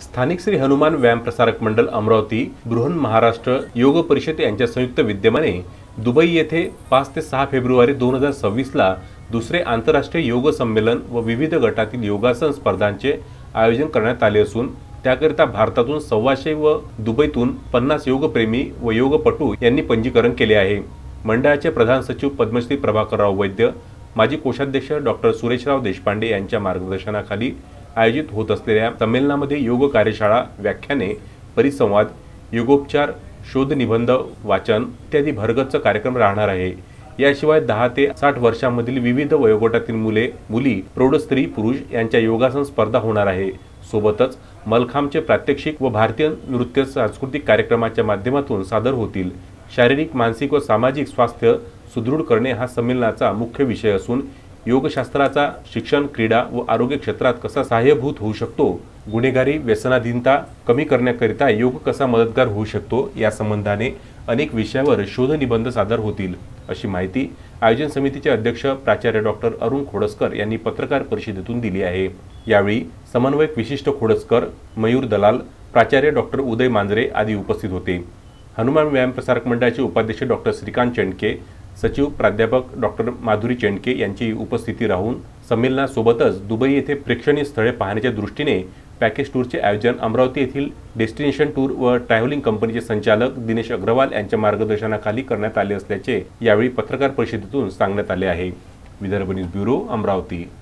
स्थानिक श्री हनुमान व्यायाम प्रसारक मंडळ अमरावती, बृहन महाराष्ट्र योग परिषद यांच्या संयुक्त विद्यमाने दुबई येथे 5 ते 6 फेब्रुवारी 2026 ला दुसरे आंतरराष्ट्रीय योग संमेलन व विविध गटातील योगासन स्पर्धांचे आयोजन करण्यात आले असून त्याकरिता भारतातून 125 व दुबईतून 50 योगप्रेमी व योगपटू यांनी पंजीकरण केले आहे। मंडळाचे प्रधान सचिव पद्मश्री प्रभाकरराव वैद्य, माजी कोषाध्यक्ष डॉक्टर सुरेशराव देशपांडे यांच्या मार्गदर्शनाखाली आयोजित होत असलेल्या संमेलनामध्ये योग कार्यशाळा, व्याख्याने, परिसंवाद, योगोपचार, शोध निबंध वाचन इत्यादी भरगच्च कार्यक्रम राहणार आहे। याशिवाय 10 ते 60 वर्षांमधील विविध वयोगटातील मुले, मुली, प्रौढ स्त्री, पुरुष यांच्या योगासन स्पर्धा होणार आहे। सोबतच मलखांबचे प्रात्यक्षिक व भारतीय नृत्य सांस्कृतिक कार्यक्रमाच्या माध्यमातून सादर होतील। शारीरिक, मानसिक व सामाजिक स्वास्थ्य सुदृढ करणे हा संमेलनाचा मुख्य विषय असून योगशास्त्राचा शिक्षण, क्रीडा व आरोग्य क्षेत्रात कसा सहाय्यभूत होऊ शकतो, गुन्हेगारी, व्यसनाधीनता कमी करण्याकरिता योग कसा मदतगार होऊ शकतो या संबंधाने अनेक विषयावर शोध निबंध सादर होतील, अशी माहिती आयोजन समितीचे अध्यक्ष प्राचार्य डॉक्टर अरुण खोडसकर यांनी पत्रकार परिषदेतून दिली आहे। यावेळी समन्वयक विशिष्ट खोडसकर, मयूर दलाल, प्राचार्य डॉक्टर उदय मांजरे आदी उपस्थित होते। हनुमान व्यायाम प्रसारक मंडळाचे उपाध्यक्ष डॉक्टर श्रीकांत चेंडके, सचिव प्राध्यापक डॉक्टर माधुरी चेंडके यांची उपस्थिती राहून संमेलनासोबतच दुबई येथे प्रेक्षणीय स्थळे पाहण्याच्या दृष्टीने पॅकेज टूरचे आयोजन अमरावती येथील डेस्टिनेशन टूर व ट्रॅव्हलिंग कंपनीचे संचालक दिनेश अग्रवाल यांच्या मार्गदर्शनाखाली करण्यात आले असल्याचे यावेळी पत्रकार परिषदेतून सांगण्यात आले आहे। Vidarbha news bureau, Amravati.